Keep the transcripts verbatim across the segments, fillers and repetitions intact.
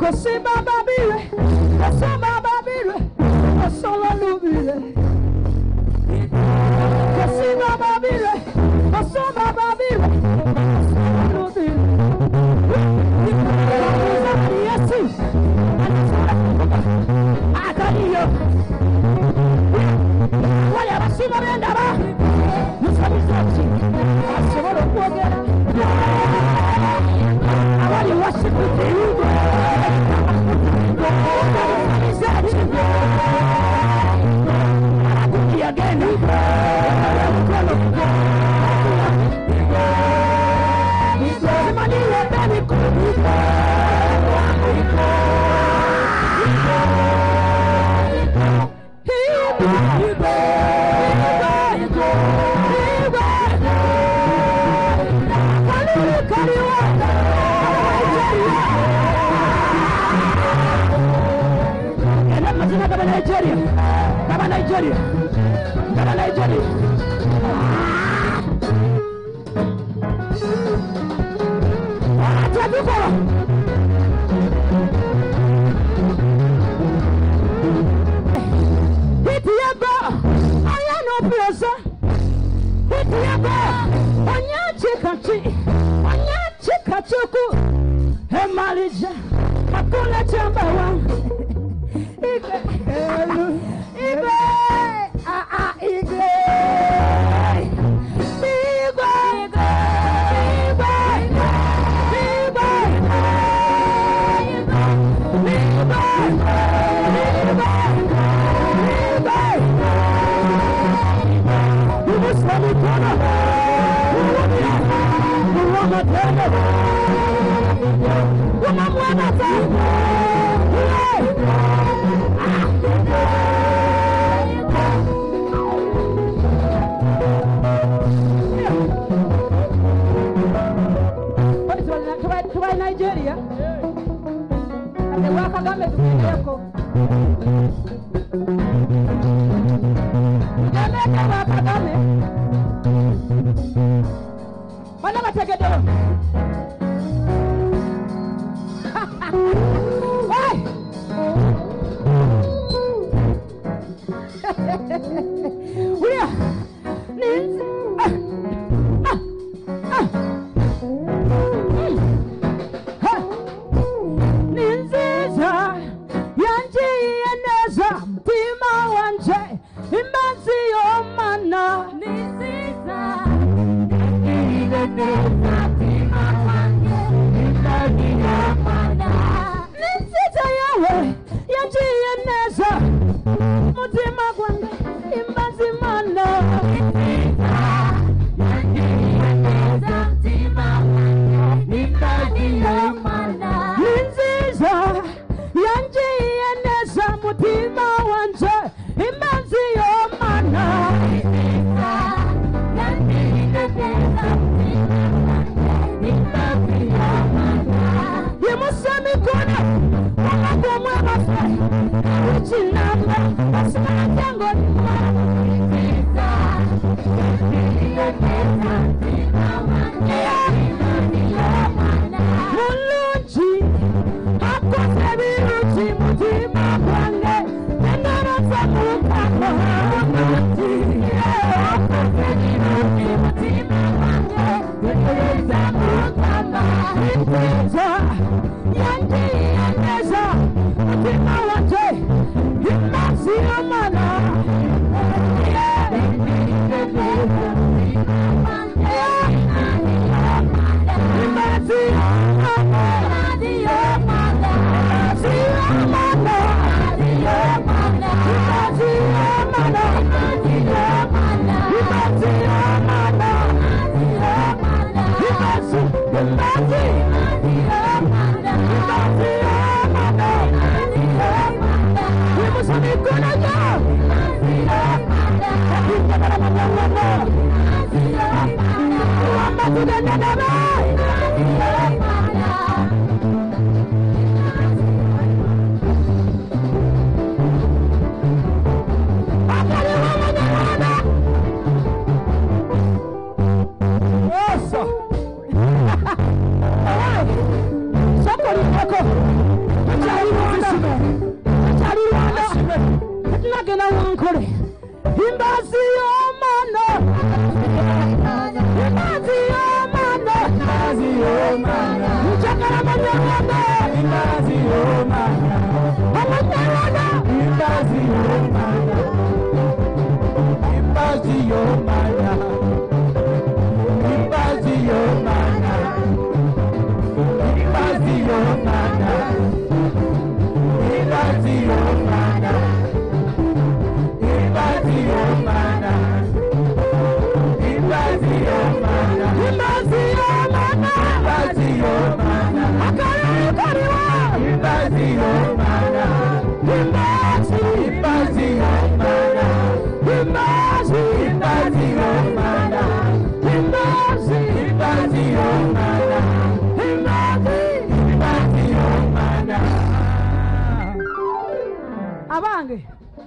Kosima babire, kosima babire, kosola lubire. Kosima babire, kosima babire, kosola lubire. Yesi, ataniyo. Waya basima benda ba, musabizachi, asiboro kuogera. Awali worship with you. Again, Nigeria, Baba Nigeria, Baba Nigeria. Ah, tell Hitiago, I am no person. Hitiago, Onya Chikachi, Onya Chikachuku, Hemalija, Makula Chambawa. Igwe, Igwe, ah ah, Igwe, Igwe, Igwe, Igwe, You must let me turn up. You want to turn up. You want to turn up. Tuwa Nigeria, ane waka game tukieko. Jamaica waka game. Wana mategedeo. Hey! Uya, ninzi. Ah, ah, ah. Ninziza, yanji yeneza, tima wanje, imanzi yomana. Ninziza, yanji yeneza, tima wanje, imanzi yomana. Ninziza yawe, yanji yeneza, mutima wanje, imanzi mana. Ninziza, yanji yeneza, tima wanje, imanzi yomana. Ninziza, yanji yeneza, mutima wanje, imanzi yomana. Ninziza, yanji yeneza, mutima wanje, imanzi yomana. Yemusami kuna, wako mwema fe, uchinamba, basima jango nima. Ninziza, yanji yeneza, mutima wanje, imanzi yomana. Mulunji, ako sebiruchi mutima kwange, nendara samuka mahamuti. Ako sebiruchi mutima kwange, nendara samuka mahamuti. Yanji yeneza, mutima wanje, imanzi yomana. Imanzi yomana. Somebody echo. bagena wankole imbazi y'omana imbazi y'omana imbazi y'omana nchakara manyamana imbazi y'omana amanyamana imbazi y'omana imbazi y'omana imbazi y'omana imbazi y'omana imbazi y'omana imbazi y'omana imbazi y'omana imbazi y'omana imbazi y'omana akari kariwa imbazi y'omana imbazi imbazi y'omana imbazi imbazi y'omana imbazi imbazi y'omana imbazi imbazi y'omana abange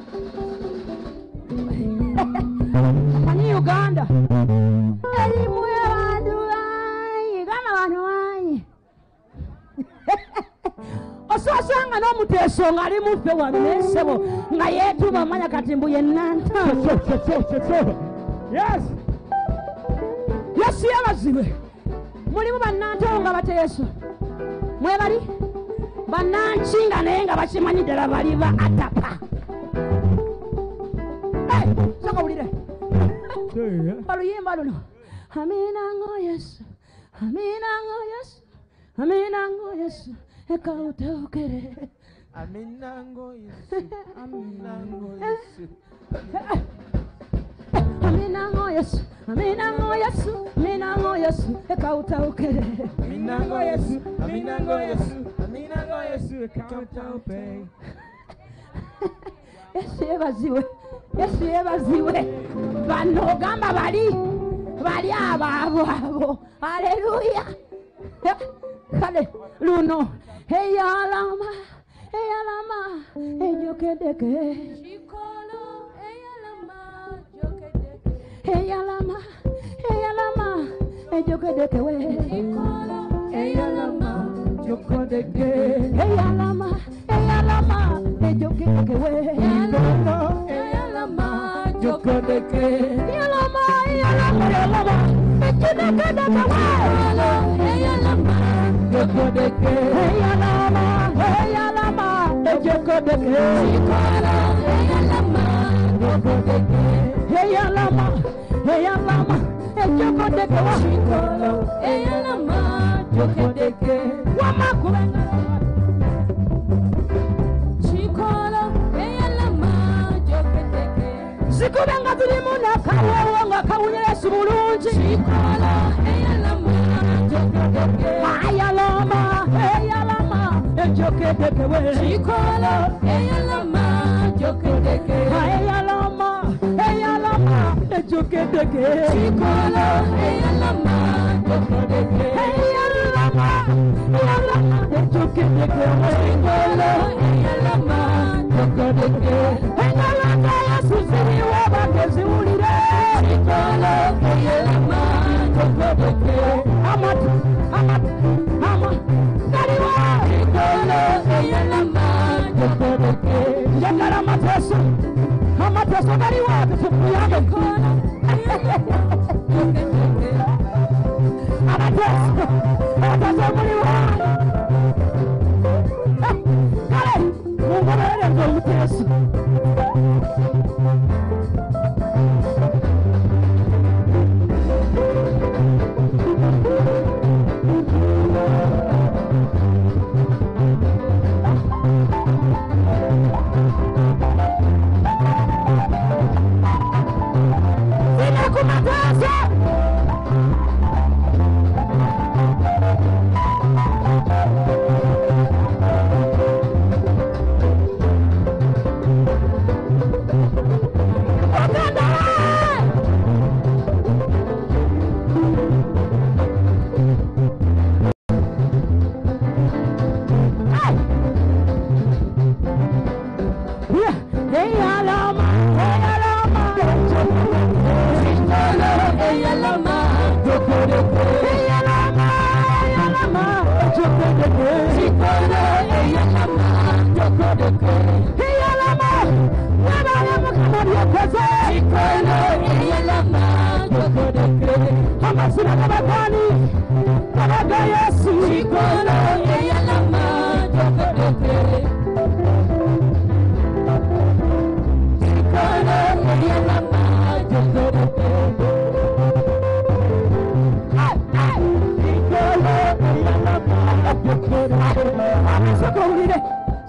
Pani Uganda elimu y'abantu banyi gama abantu banyi ososanga n'omuteeso ng'ali muffe wano n'essebo nga yeetuma manya kati mbu ye nnanta yes yesu yabazibwe mulimu bannantawo nga bateeso mwebali bannankinga naye nga bakimanyi ddala bali ba atapa soka wulire oluyimba luno amina ngo yesu amina ngo yesu amina ngo yesu ekawutaukere amina ngo yesu amina ngo yesu amina ngo yesu amina ngo yesu amina ngo yesu ekawutaukere amina ngo yesu amina ngo yesu amina ngo yesu ekawutaukere yesu yebaziwe yesu yebaziwe bano gamba bali bali abo abo haleluya kale luno eyalama eyalama ejokedeke shikolo eyalama jokedeke eyalama eyalama ejokedeke we shikolo eyalama jokedeke eyalama eyalama ejokedeke we shikolo eyalama jokedeke eyalama eyalama eyalama ejokedeke we eyalama jokedeke eyalama eyalama ejokedeke shikolo eyalama jokedeke eyalama eyalama ejokedeke we shikolo eyalama jokedeke wamakubenga shikolo eyalama jokedeke zikubenga zilimu nakawewo nga kawulira Yesu bulungi shikolo eyalama jokedeke ayalama eyalama ejokedeke we shikolo eyalama jokedeke ayalama eyalama ejokedeke shikolo eyalama jokedeke eyalama eyalama ejokedeke shikolo eyalama jokedeke eyalama Yesu ziriwo bagezi wulire shikolo eyalama jokedeke amatu amatu ama kariwa shikolo eyalama jokedeke yakara mateso amateso kariwa tukuyaga kono jokedeke amateso amateso kariwa kare mungorere ndomuteso Inakumatasa Chikono eyalama jokodeke. Hamasina kabakani kabaga Yesu. Chikono eyalama jokodeke. Chikono eyalama jokodeke. Chikono eyalama jokodeke. Sokolide.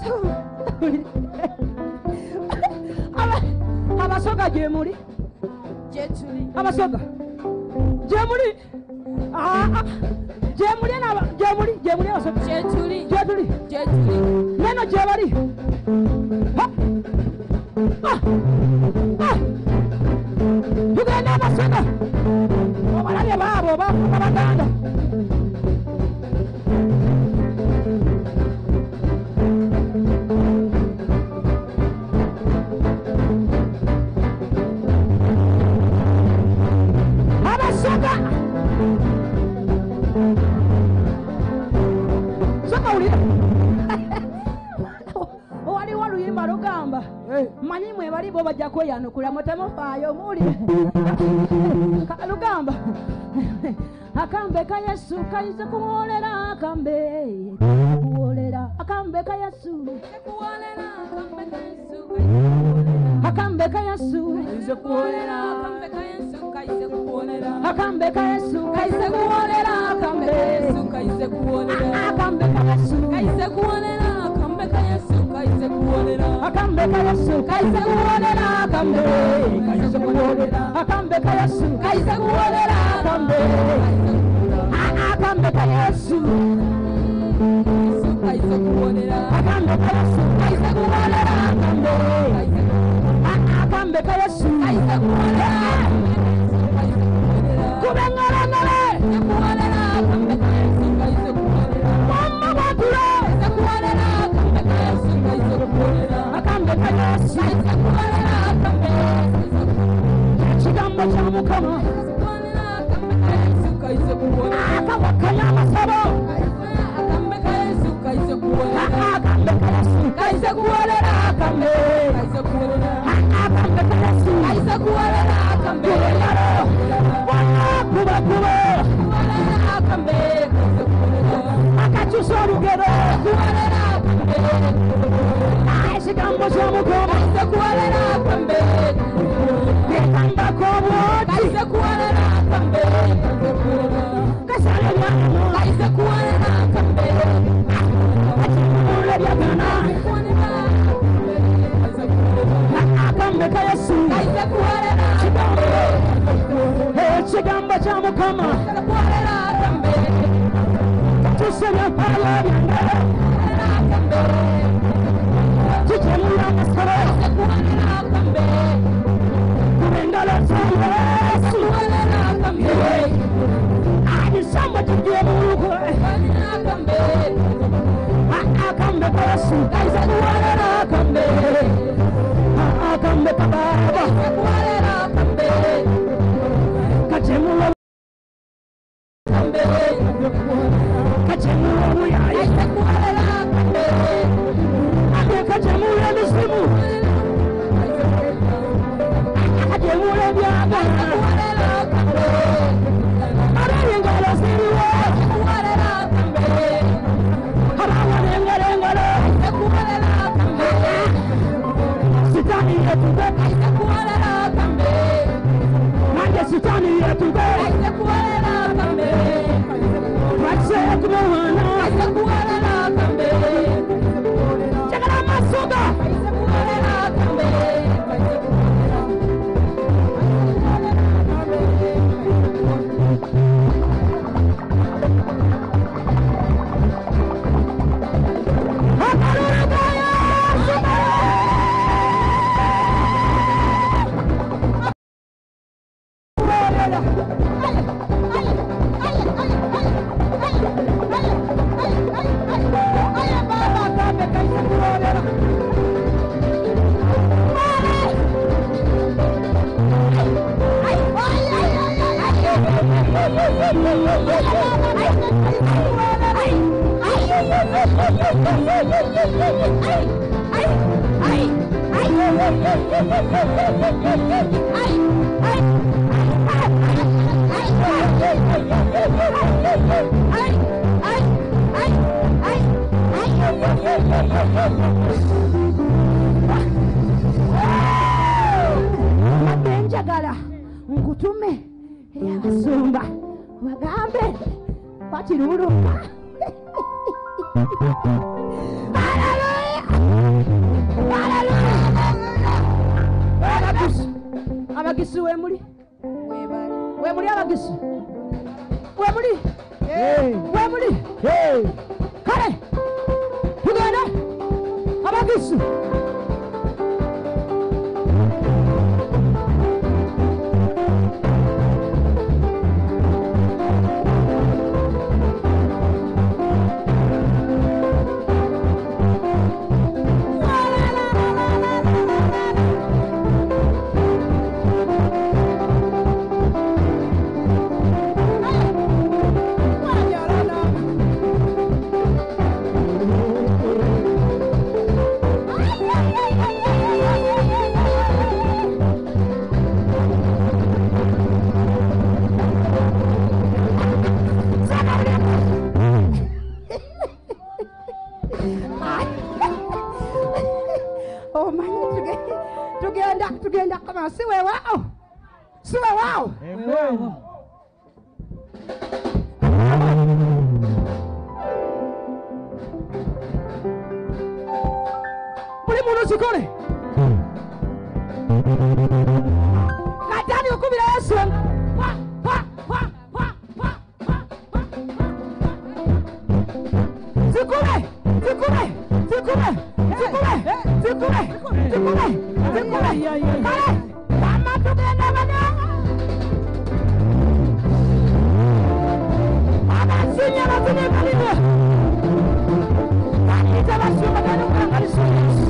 Abasoga jemuri jetuli abasoga jemuri ah jemuri na jemuri jemuri abasoga jetuli jetuli jetuli neno jebari ha ah ah tugenda abasoga obalale babo bakubaganda Mani mwe bali bo bajja kweyanukula mutamufaayo muli Lugamba akambe ka Yesu kaize kuwolera akambe kuwolera akambe ka Yesu kuwolera akambe ka Yesu kaize kuwolera akambe ka Yesu kaize kuwolera akambe ka Yesu kaize kuwolera akambe Yesu kaize kuwolera akambe ka Yesu kaize kuwolera akambe ka Yesu kaize kuwolera akambe ka Yesu kaize kuwolera akambe kaize kuwolera akambe ka Yesu kaize kuwolera akambe akambe ka Yesu kaize kuwolera akambe ka Yesu kaize kuwolera akambe akambe ka Yesu kaize kuwolera kubengara nale kuwolera akambe ka Yesu kaize kuwolera mama batula kaize kuwolera akambe ka Yesu kaize kuwolera akambe ka Yesu kaize kuwolera akambe chigambo cha mukama kaize kuwolera akabakanya masabo akambe ka Yesu kaize kuwolera akambe ka Yesu kaize kuwolera akambe kaize kuwolera akambe ka Yesu kaize kuwolera akambe kuba kuba akambe kaize kuwolera akachuso rugero kuwolera akambe chigambo cha mukama kaize kuwolera akambe kamba kobo kaize kuwolera akambe kaize kuwolera kasale mwana kaize kuwolera akambe atimule byagana akambe ka Yesu kaize kuwolera chigambo eh chigambo cha mukama kuwolera akambe tuseme pala akambe chichemula masara kuwolera akambe kubengala sana Yesu kuwolera akambe ani samba tugiye murugo akambe akambe ka Yesu kaize kuwolera akambe akambe ka Baba kuwolera akambe kachemula akambe kachemula muya kaize kuwolera akambe ane kachemula misimu kachemula byaga kuwolera akambe arenge ngalo siriwe kuwolera akambe arawane ngalo ngalo kuwolera akambe sitani yetube kuwolera akambe manje sitani yetube kuwolera akambe wache kumwana kuwolera akambe chakala masuga kuwolera akambe Ay, ay, ay, ay, ay, ay, Mabenjagala ngutume yabasumba bagambe batiruluka. Abagisi wemuli wemuli abagisi wemuli wemuli kale tugenda abagisi tugenda tugenda kama siwe wao siwe wao Amen. buli muntu sikole katani okubira Yesu wa wa wa wa wa sikule sikule sikule sikule sikule sikule sikule kale mama tugenda bana mama sinya batune kalibwa kani tabasuma kana kangalisa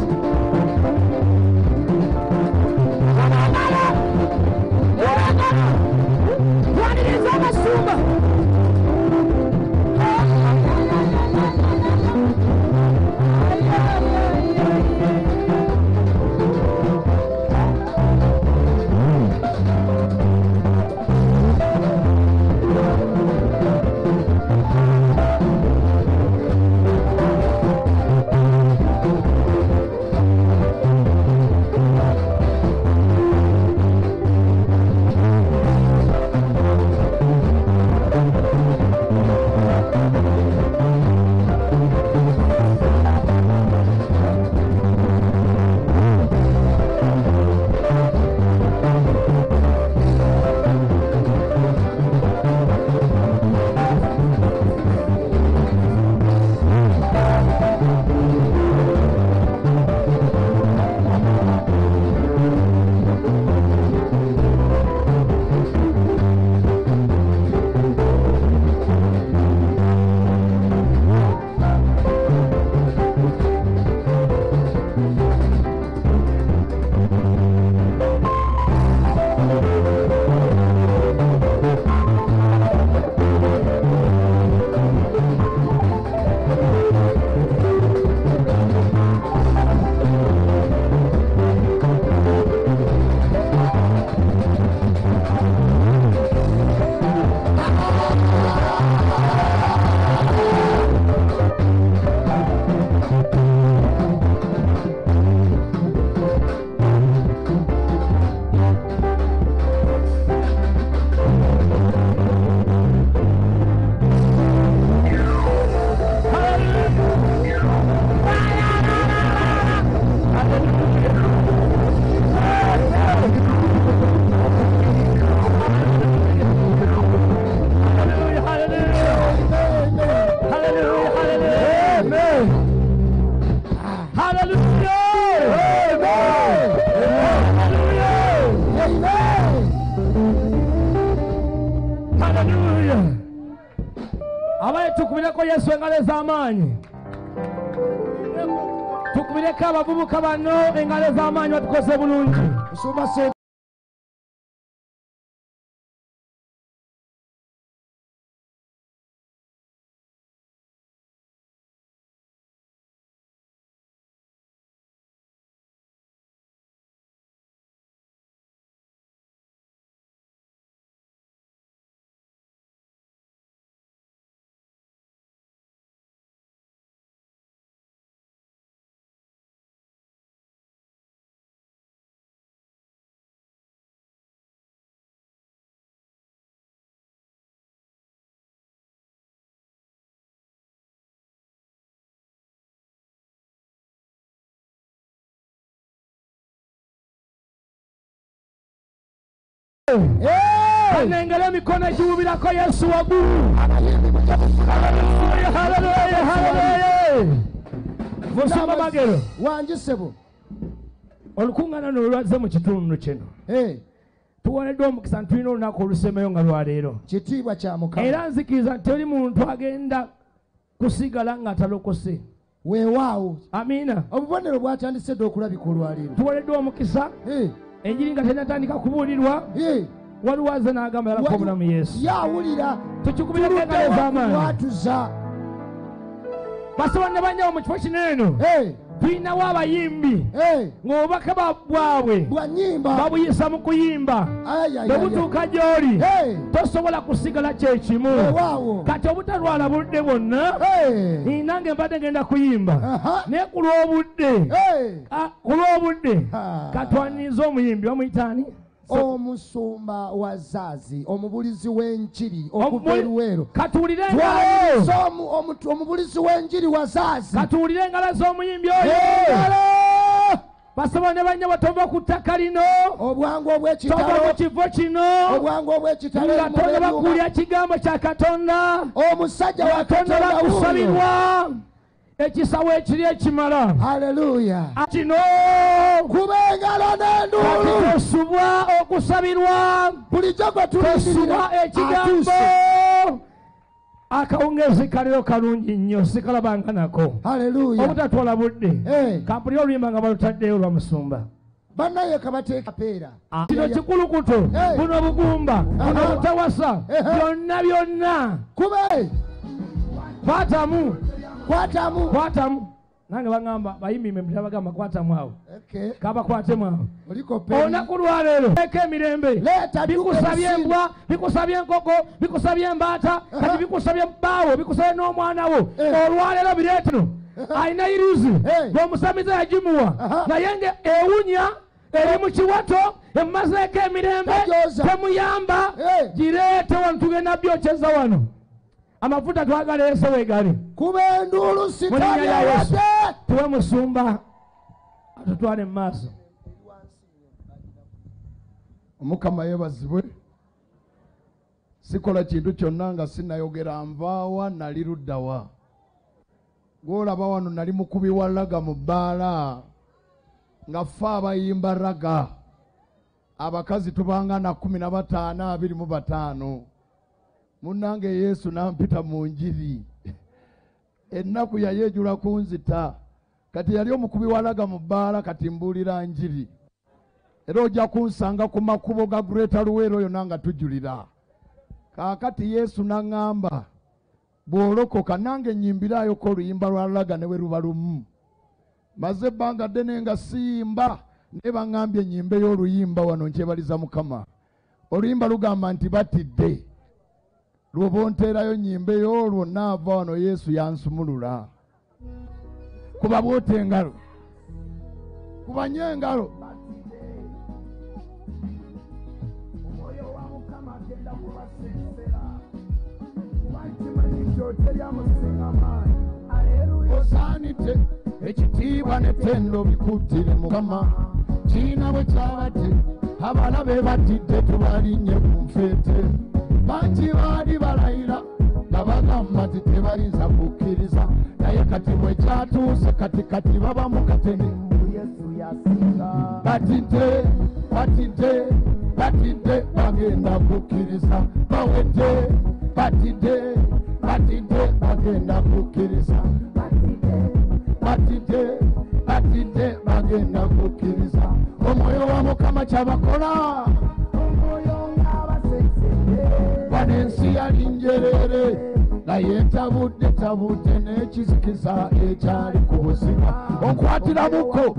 abaye tukubireko Yesu engalo ez'amaanyi tukubireko abavubuka bano engalo ez'amaanyi batukoze bulungi. kanengera emikono egiwubirako Yesu waggulu. Haleluya, haleluya, haleluya. Musoma magero wanjisebo olukuŋŋaana luno lwazze mu kitundu kino. Tuwoneddwa omukisa ntulina olunaku olusembayo nga lwaleero. Kitiibwa kya Mukama. Era nzikiriza nti teri muntu agenda kusigala nga talokose. Weewaawo. Amiina. Obubonero bwatandise dda okulabika olwaleero. Tuwoneddwa omukisa. Enjiri nga tennatandika kubuulirwa. Waliwo azze n'agamba yalako obulamu Yesu. Yaawulira. Tukikubirako engalo ez'amaanyi. Watuza. Basobola ne banyawo mu kifo kino eno. Tulinawo abayimbi ng'obubaka bwabwe babuyisa mu kuyimba. Bwe butuuka gy'oli tosobola kusigala kyekimu. Kati obutalwala budde bwonna nange mbadde ngenda kuyimba naye ku lw'obudde ku lw'obudde katwaniza omuyimbi bamuyitaani Omusumba wa Zaazi, omubulizi w'enjiri okuva eruweero. Katuwulire engalo. Omubulizi w'enjiri wa Zaazi. Katuwulire engalo z'omuyimbi oyo. Basobola ne banya batova ku ttaka lino. Obwangu obw'ekitalo. Tova mu kifo kino. Obwangu obw'ekitalo. Nga tonda bakuulya ekigambo kya Katonda. Omusajja wa Katonda bakusabirwa. Ekisawo ekiri ekimala. Haleluya. Kino kuba engalo n'enduulu. Kati tosubwa okusabirwa. Bulijjo gwe tulindirira. Tosubwa ekigambo. Akawungezi kaliro kalungi nnyo sikalabanga nako. Haleluya. Obutatwala budde. Kampulira oluyimba nga balutaddeyo lwa musumba. Bannaye kabateeka peera. Kino kikulukuto. Buno bugumba. Buno butawasa. Byonna byonna. Kube. Kwatamu. Kwatamu. Kwatamu. Nange bagamba bayimbi mmwe bagamba kwatamu awo. Kabakwatemu awo. Olunaku lwaleero eka emirembe. Bikusabye embwa, bikusabye enkoko, bikusabye embaata, kati bikusabye bbaawo, bikusabye n'omwana wo. Olwaleero bireeteno. Ayina iruzi ng'omusamiza yagimuwa naye nga ewunya eri mu kiwato emazeeko emirembe temuyamba gireete wano tugenda byokyeza wano. Amafuta twagala Yesu weegali. Kuba enduulu sitali awadde. Tuwe musumba atutwale mu maaso. Omukama yeebazibwe. Sikola kintu kyonna nga sinayogera nvaawa nali luddawa. Gw'olaba wano nali mukubi wa laga mu bbaala nga ffe abayimba raga abakazi tubanga na kumi na bataano abiri mu bataano. Munnange Yesu nampita mu njiri. Ennaku yayeejula kunzita. Kati yali omukubi walaga mu bbaala kati mbuulira njiri. Era ojja kunsanga ku makubo ga Greater Luweero oyo nanga tujulira. Kaakati Yesu n'aŋŋamba bw'olokoka nange nyimbirayoko oluyimba lwa laga ne bwe luba lumu. Maze ebbanga ddene nga siyimba naye baŋŋambye nyimbeyo oluyimba wano nkyebaliza Mukama. Oluyimba lugamba nti batidde. Lwoba onteerayo nyimbeyo olwo naava wano Yesu yansumulula. Kuba bw'ota engalo. Kubanye engalo. Omwoyo wa Mukama agenda kubasensera. Kubankimanyi kyoteri amusinga amaanyi. Aleluya. Osaanidde ekitiibwa n'ettendo bikuttire Mukama. Kiina bwe kyabadde abalabe batidde tubalinnye ku nfeete. Bangi baali balayira nga bagamba nti tebayinza kukkiriza naye kati bwe kyatuuse kati kati baba mu katene. Yesu yasinga. Batidde batidde batidde bagenda kukkiriza bawedde batidde batidde bagenda kukkiriza batidde batidde bagenda kukkiriza. Omwoyo wa Mukama kyabakola. Wanensi yali njerere naye tabudde tabudde n'ekizikiza ekyali ku buzima onkwatira muko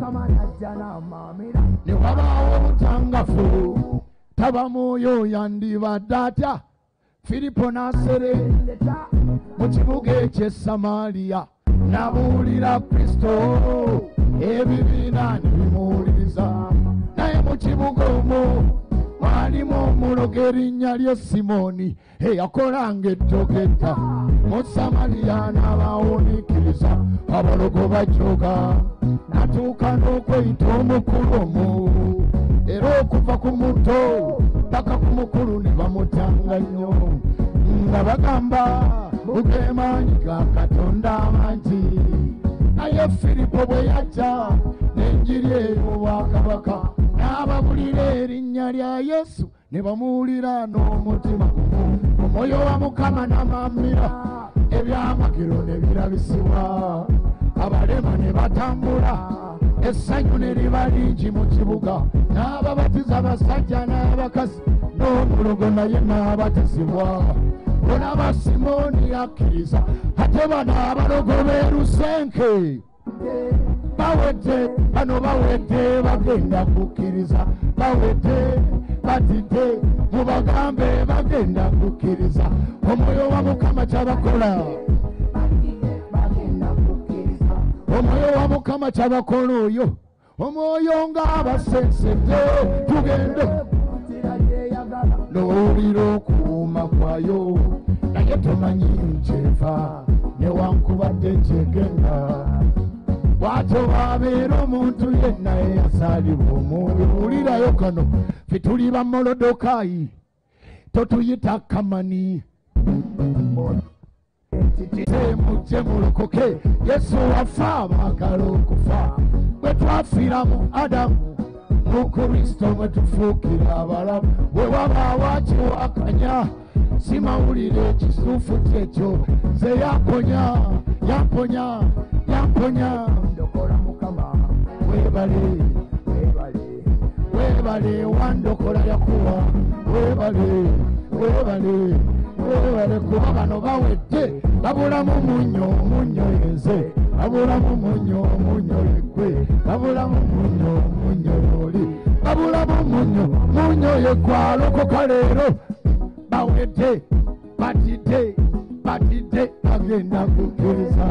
ne wabaawo obutangafu tabamu oyo yandibadde atya. Filipo n'aserengeta mu kibuga eky'e Samaliya n'abuulira Kristo ebibiina ne bimuwuliriza naye mu kibuga omwo mwalimu omulogo erinnya lye Simoni eyakolanga ettogetta mu Samaliya n'abawuniikiriza abalogo bajooga natuuka n'okweyita omukulu omu era okuva ku muto paka ku mukulu ne bamutanga nnyo nga bagamba bugemanyi ga Katonda amangi. Naye Filipo bwe yajja n'enjiri ey'obwakabaka n'ababulira erinnya lya Yesu ne bamuwulira n'omutima gumu. Omwoyo wa Mukama n'amamira ebyamagero ne birabisibwa. Abalema ne batambula essanyu ne liba lingi mu kibuga. N'ababatiza abasajja n'abakazi n'omulogo naye n'abatizibwa. Bona ba Simoni akkiriza ate bano abalogo b'erusenke bawedde bano bawedde bagenda kukkiriza. Bawedde batidde mubagambe bagenda kukkiriza. Omwoyo wa Mukama kyabakola. Omwoyo wa Mukama kyabakola oyo. Omwoyo ng'abasensedde tugende n'owulira okuwuuma kwayo naye tomanyi nkyeva newankubadde kyegenda. Bw'atyo bw'abeera omuntu yenna eyasaalibwa omwoyo. Wulirayo kano ffe tuli ba Molodokaayi totuyita Kamani. Mujje mulokoke Yesu wafa abaagala okufa. Bwe twafiira mu Adamu mu Kristo mwe tufuukira abalamu. Bwe wabaawo akiwakanya si mawulire ekisuufu kyekyo ze yamponya yamponya yamponya. Ndokola Mukama weebale weebale weebale wandokola yakuwa. Weebale weebale weebale kuba bano bawedde babulamu munnyo munnyo yenze. Babulamu munnyo munnyo yegwe. Babulamu munnyo munnyo yoli. Babulamu munnyo munnyo yegwe alokoka leero. Bawedde batidde batidde bagenda kukkiriza.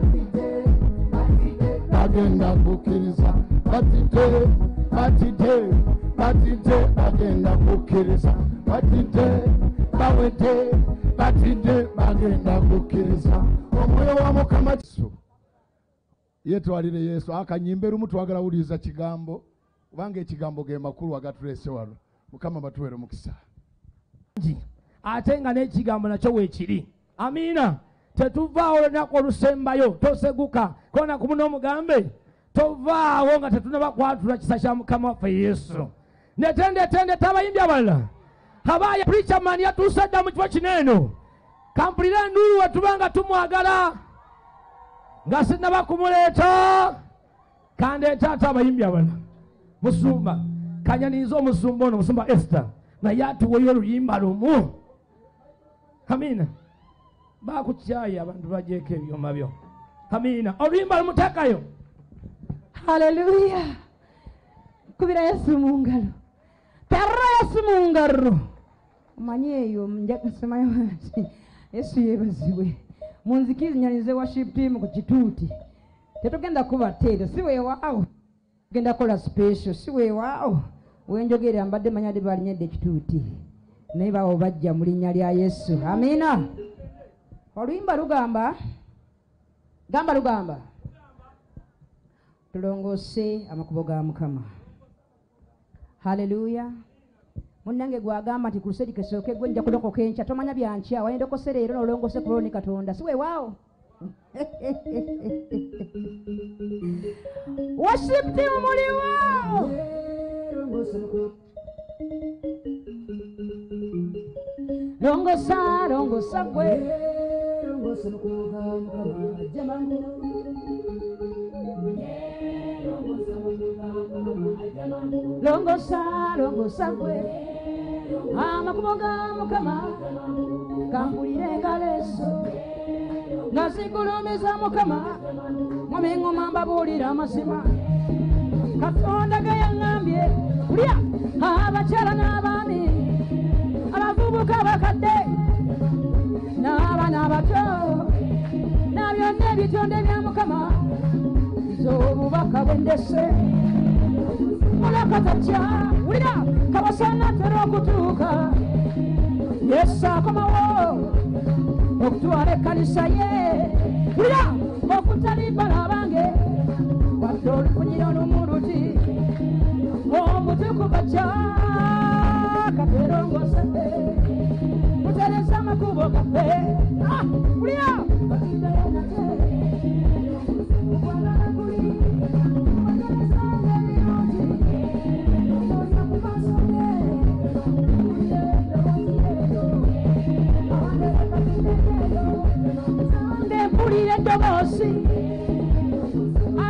Bagenda kukkiriza. Batidde batidde batidde bagenda kukkiriza. Batidde bawedde batidde bagenda kukkiriza. Omwoyo wa Mukama yetwalire Yesu. Akanyimbe lumu twagala wuliriza kigambo kubanga ekigambo ge makulu agatuleese wano. Mukama batuwere mukisa. Ate nga n'ekigambo nakyo weekiri. Amiina. Tetuvaawo olunaku olusembayo toseguka kona ku muno omugambe tovaawo nga tetunaba kwatula kisa kya Mukama waffe Yesu. Netendetende tabayimbi abalala habaye preacher man yatuuse dda mu kifo kineeno kampulira enduulu wetubanga tumwagala nga sinnaba kumuleeta kandeeta ate abayimbi abalala. Musumba kanyaniza omusumba ono Musumba Esther naye atuweyo oluyimba lumu. Amiina. Bakukyayi abantu bajeeko ebyoma byo. Amiina. Oluyimba lumuteekayo. Haleluya. Kubira Yesu mu ngalo. Terra Yesu mu ngalo. Omanyi eyo njakusemayo ati Yesu yeebazibwe. Munzikirinyanize worship team ku kituuti. Tetugenda kuba teero si weewaawo. Genda kola special si weewaawo. Wenjogera mbadde manyade balinyedde ekituuti. Naye bawo bajja mu linnya lya Yesu. Amiina. Oluyimba lugamba gamba lugamba tulongose amakubo ga Mukama. Haleluya. Munnange gwagamba nti kusedi kesooke gwe nja kulokoka enkya tomanya byankya wayendokose leero n'olongose ku lwoni Katonda si weewaawo. Worship team muliwo. Longosa longosa gwe longosa mukuga Mukama jamangu. Longosa longosa gwe amakubo ga Mukama kampulire kaleso nasigulumiza Mukama mwamengoma mbabuulira amazima Katonda ge yaŋŋambye kulya abakyala n'abaami abavubuka bakadde n'abaana abato na byonna ebitonde bya Mukama z'obubaka bwendese mulakatatya wulira kabasana tera okutuuka Yesu akomawo okutwala ekkanisa ye wulira okutalimbala abange wadde olufunyira n'omuluti omutukuvu ajja katero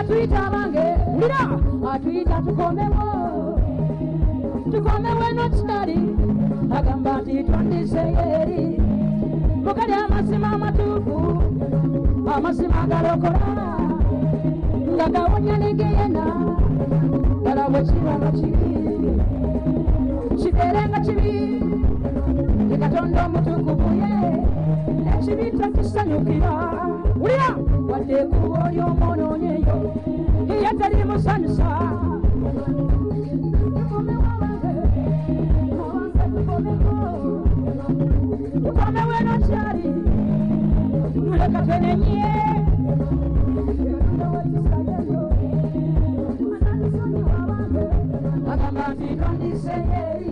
atuyita abange ulira atuyita tukomewo tukomewo nokinali agamba nti twandiseyeri mugali amasimu amatuufu amasimu agalokola nga gawonya negeyena galabwe kibanga kibi kibeere nga kibi ye katonda omutukuvu ye ekibi takisanyukira ulira wadde ekubo ly'omwonoonyeyo ye teri musanyusa tukomewo eno kyali leka twenenye agamba nti twandiseyeri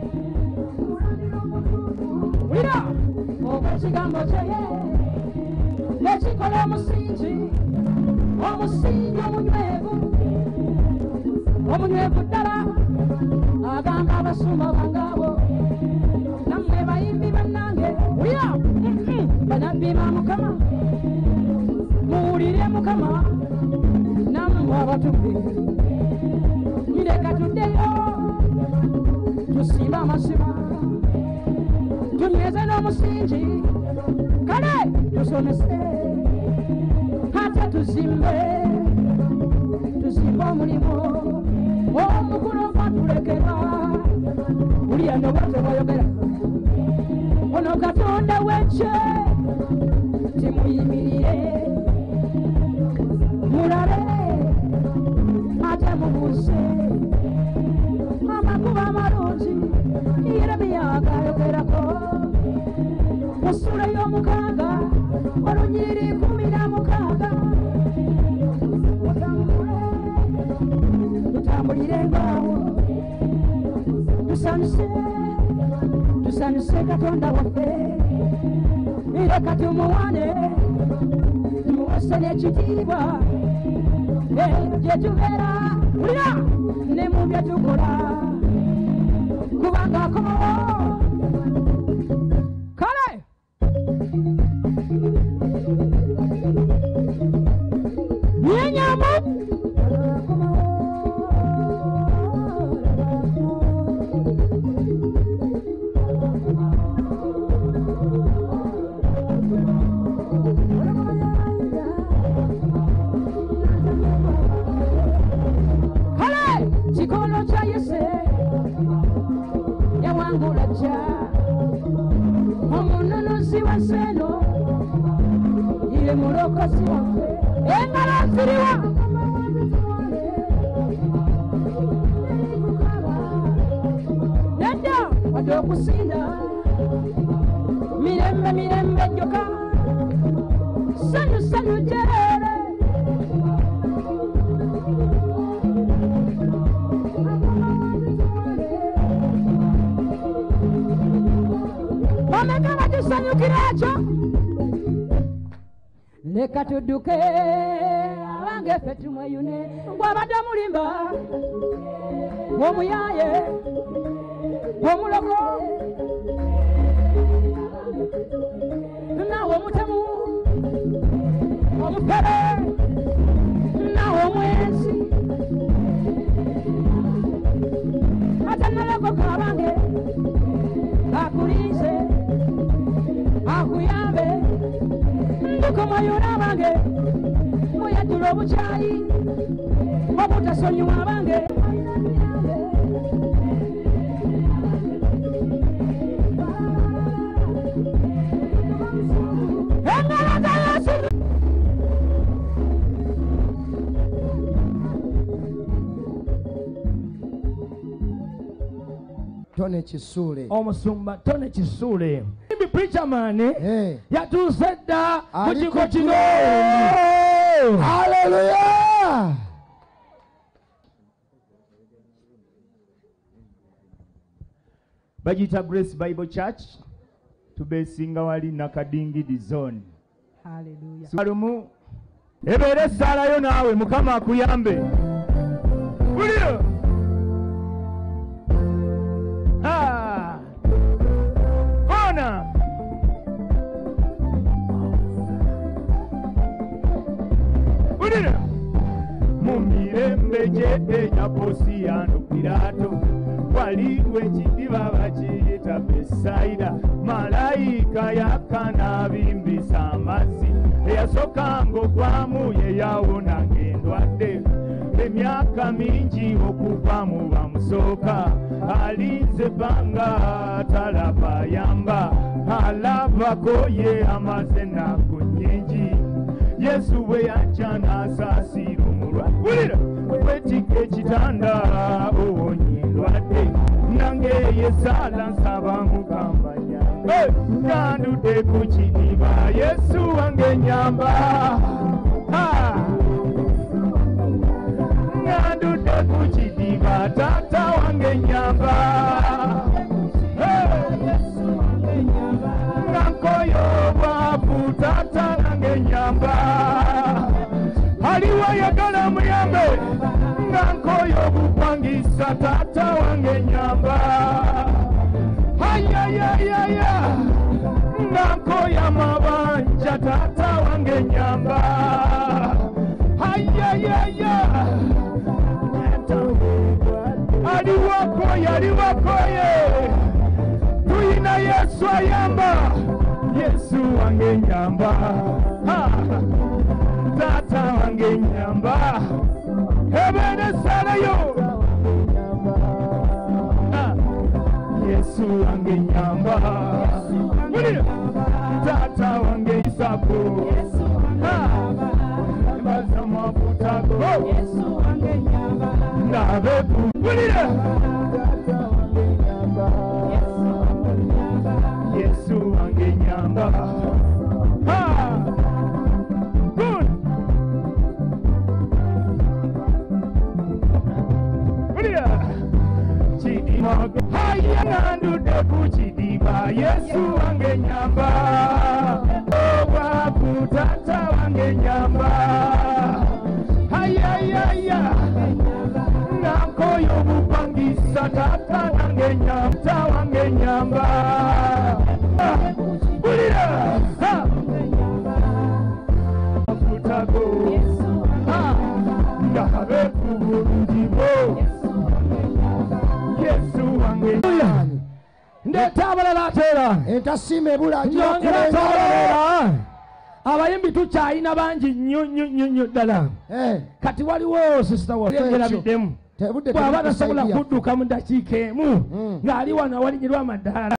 ulira okwekigambo kyeye nekikola omusingi omusingi omunywevu omunywevu ddala agamba abasumba bangaabo nammwe bayimbi bannange ulira banabbi ba mukama muwulire mukama nammwe abatubbi leka tuddeyo tusimba amasima tunyweze n'omusingi kale tusomese ate tuzimbe tuzimbe omulimu omukulu gwatulekera uliya ndowooza bwayogera ono katonda w'ekye timuyimirire mulabe ate mubuuse amakuba amalungi yeremiya gayogerako mu ssula y'omukaaga olunyiri kumi na mukaaga tutambulire ngaawo tusanyuse tusanyuse katonda waffe leka tumuwane tumuwase n'ekitiibwa gye tubeera ulira ne mu bye tukola kubanga akomawo kale yenyamu kikono kya Yese yawangula jja omununuzi wa seno ye mulokozi waffe engalo ziriwa nedda wadde okusinda mirembe mirembe jjoka sanyu sanyu jereere omekaba tusanyukira ekyo leka tudduke abange ffe tumweyune gwabadde omulimba omuyaaye omulogo nawe omutemu omufere nawe omwensi ate nalogoka abange akulize akuyambe ndukomwayona abange muyajjula obukyayi obutasonyiwa abange engalo za Yesu Tone Kisule omusumba Tone Kisule Ibi preacher man hey. Yatuuse dda mu kiko kino haleluya bagita Grace Bible Church tubesinga wali Nakadingidi zone haleluya salumu ebeere saalayo naawe mukama akuyambe ulio ah ona ulio kulejede nyaposiyano Pilato waliwe ekidiba bakiyita Besaida malayika yakana bimbisa amazzi eyasokanga ogwamu ye yawonanga endwadde emyaka mingi okuva mu bamusooka alinze ebbanga talaba yamba alabako ye amaze ennaku nnyingi Yesu bwe yajja n'asaasira omulwadde wulira wetika ekitanda owonye endwadde nange yesaala nsaba Mukama nyambe ngandudde ku kidiba Yesu wange nyamba ngandudde ku kidiba taata wange nyamba ngankoyo obwavu taata wange nyamba aliwo ayagala muyambe ngankoyo obupangisa taata wange nyamba ayayayaya ngankoyo amabanja taata wange nyamba ayayaya aliwakoye aliwakoye tuyina Yesu ayamba Yesu wange nyamba taata wange nyamba ebenesaleyo Yesu wange nyamba wulira taata wange Isako baza mafutago nabeku wulira Yesu wange nyamba ha good wulira chidimago haya ngandudde ku kidiba Yesu wange nyamba obwavu taata wange nyamba ayayaya nankoyo obupangisa taata wange nyamba wange nyamba wulira afutago ngabe ku bulungibo Yesu wange ndeta abalala ateera entasima ebula nyongera tabalala abayimbi tukyayina bangi nnyo nnyo nnyo nnyo ddala kati waliwo sisita wagerabidemu bw'aba tasobola kudduka mu ddakiika emu ng'ali wano awalinyirwa amadaala